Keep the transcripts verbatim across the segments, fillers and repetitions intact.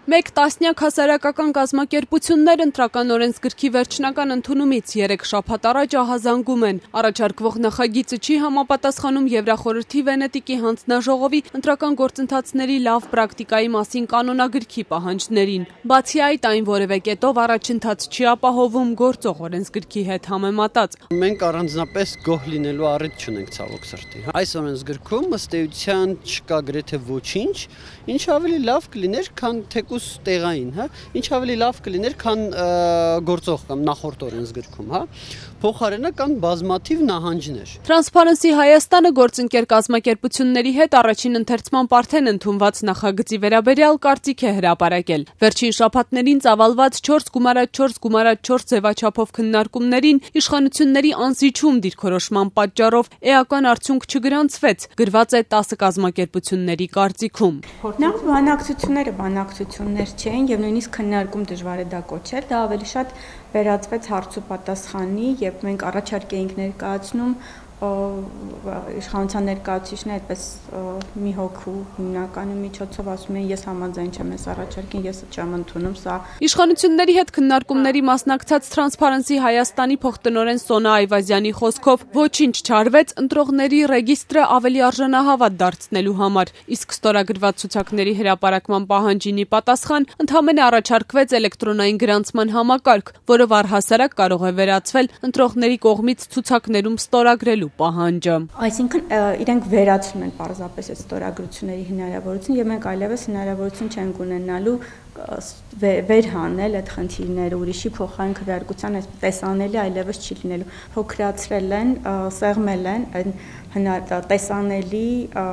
Մեկ տասնյակ հասարակական կազմակերպություններ ընտրական օրենսգրքի վերջնական ընդունումից երեք շաբաթ առաջ ահազանգում են։ Առաջարկվող նախագիծը չի համապատասխանում Եվրախորհրդի Վենետիկի հանձնաժողովի ընտրական գործընթացների լավ պրակտիկայի մասին կանոնագրքի պահանջներին։ Բացի այդ, այն որևէ կետով առաջընթաց չի ապահովում գործող օրենսգրքի հետ համեմատած։ Մենք առանձնապես գոհ լինելու առիթ չունենք ցավոք սրտի։ Այս օրենսգրքում ըստ էության չկա գրեթե ոչինչ, ինչ ավելի լավ կլիներ, քան թեկուս տեղային, հա, ինչ ավելի լավ կլիներ, քան գործող կամ նախորդ օրենսգրքում, հա, փոխարենը կան բազմաթիվ նահանջներ։ Transparency Հայաստանը գործընկեր կազմակերպությունների հետ առաջին ընթերցման արդեն ընդունված նախագծի վերաբերյալ կարծիք է հրապարակել։ Վերջին շաբաթներին ծավալված չորս գումարած չորս գումարած չորս ձևաչափով քննարկումներին իշխանությունների անզիջում դիրքորոշման պատճառով էական արդյունք չգրանցվեց, գրված է տասը կազմակերպությունների կարծիքում։ Նախ բանակցությունները բանակցություններ չէին եւ նույնիսկ քննարկում դժվար է դա կոչել, դա ավելի շատ վերածվեց հարց ու պատասխանի, երբ մենք առաջարկ էինք ներկայացնում իշխանության ներկայացուցիչները այդպես մի հոգու հիմնականի միջոցով ասում են ես համաձայն չեմ այս առաջարկին, ես չեմ ընդունում սա։ Իշխանությունների հետ քննարկումների մասնակցած Transparency Հայաստանի փոխտնօրեն Սոնա Այվազյանի խոսքով ոչինչ չարվեց ընտրողների ռեգիստրը ավելի արժանահավատ դարձնելու համար, իսկ ստորագրված ցուցակների հրապարակման պահանջին ի պատասխան ընդհանրապես առաջարկվեց էլեկտրոնային գրանցման համակարգ, որով առհասարակ կարող է վերացվել ընտրողների կողմից ցուցակներում ստորագրելու պահանջը։ Այսինքն իրենք վերացնում են պարզապես այդ ստորագրությունների հնարավորություն եւ մենք այլևս հնարավորություն չենք ունենալու վերհանել այդ խնդիրները ուրիշի փոխարեն քվեարկության այս տեսանելի այլևս չի լինելու։ Փոքրացրել են, սեղմել են այն տեսանելի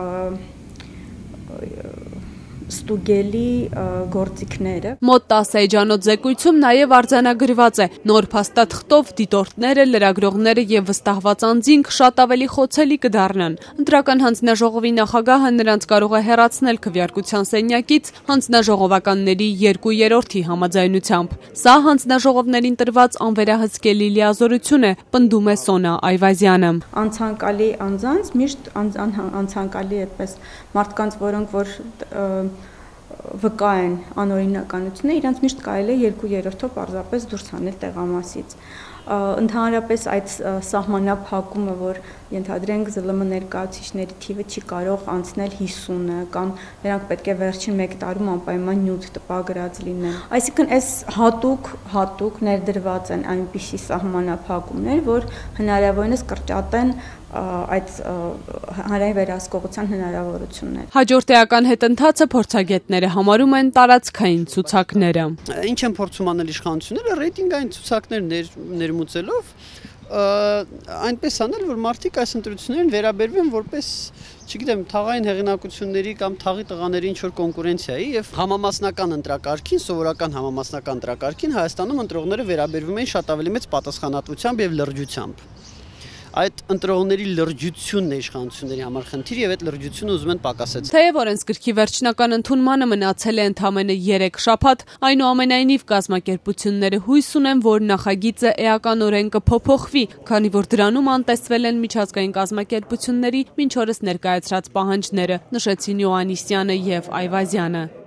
ստուգելի գործիքները։ Մոտ տասը էջանոց զեկույցում նաև արձանագրված է նոր փաստաթղթով դիտորդները, լրագրողները եւ վստահված անձինք շատ ավելի խոցելի կդառնան։ Ընտրական հանձնաժողովի նախագահը նրանց կարող է հեռացնել քվեարկության սենյակից հանձնաժողովականների երկու երրորդի համաձայնությամբ։ Սա հանձնաժողովներին տրված անվերահսկելի լիազորություն է, պնդում է Սոնա Այվազյանը։ Անցանկալի անձանց միշտ անցանկալի այդպես մարդկանց, որոնք որ վկա են անօրինականությունը, իրենց միշտ կարելի է երկու երրորդով պարզապես դուրս հանել տեղամասից։ Ընդհանրապես այդ սահմանափակումը, որ ենթադրենք զլ մ ներկայացուցիչների թիվը չի կարող անցնել հիսունը կամ նրանք պետք է վերջին մեկ տարում անպայման նյութ տպագրած լինեն։ Այսինքն այս հատուկ հատուկ ներդրված են այնպիսի սահմանափակումներ, որ հնարավորինս կրճատեն այդ հանրային վերահսկողության հնարավորությունները։ Հաջորդ էական հետընթացը փորձագետները համարում են տարածքային ցուցակները։ Ինչ են փորձում անել իշխանությունները ռեյտինգային ցուցակներ ներմուծելով այնպես անել, որ մարդիկ այս ընտրություններին վերաբերվեն որպես, չգիտեմ, թաղային հեղինակությունների կամ թաղի տղաների ինչ-որ կոնկուրենցիայի եւ համամասնական ընտրակարգին, սովորական համամասնական ընտրակարգին Հայաստանում ընտրողները վերաբերվում են շատ ավելի մեծ պատասխանատվությամբ եւ լրջությամբ։ Այդ ընտրողների լրջությունն է իշխանությունների համար խնդիր եւ այդ լրջությունը ուզում են պակասել։ Թեև օրենսգրքի վերջնական ընդունմանը մնացել է ընդամենը երեք շաբաթ, այնուամենայնիվ կազմակերպությունները հույս ունեն, որ նախագիծը էականորեն կփոփոխվի, քանի որ դրանում անտեսվել են միջազգային կազմակերպությունների մինչ օրս ներկայացրած պահանջները, նշեցին Յոհաննիսյանը եւ Այվազյանը։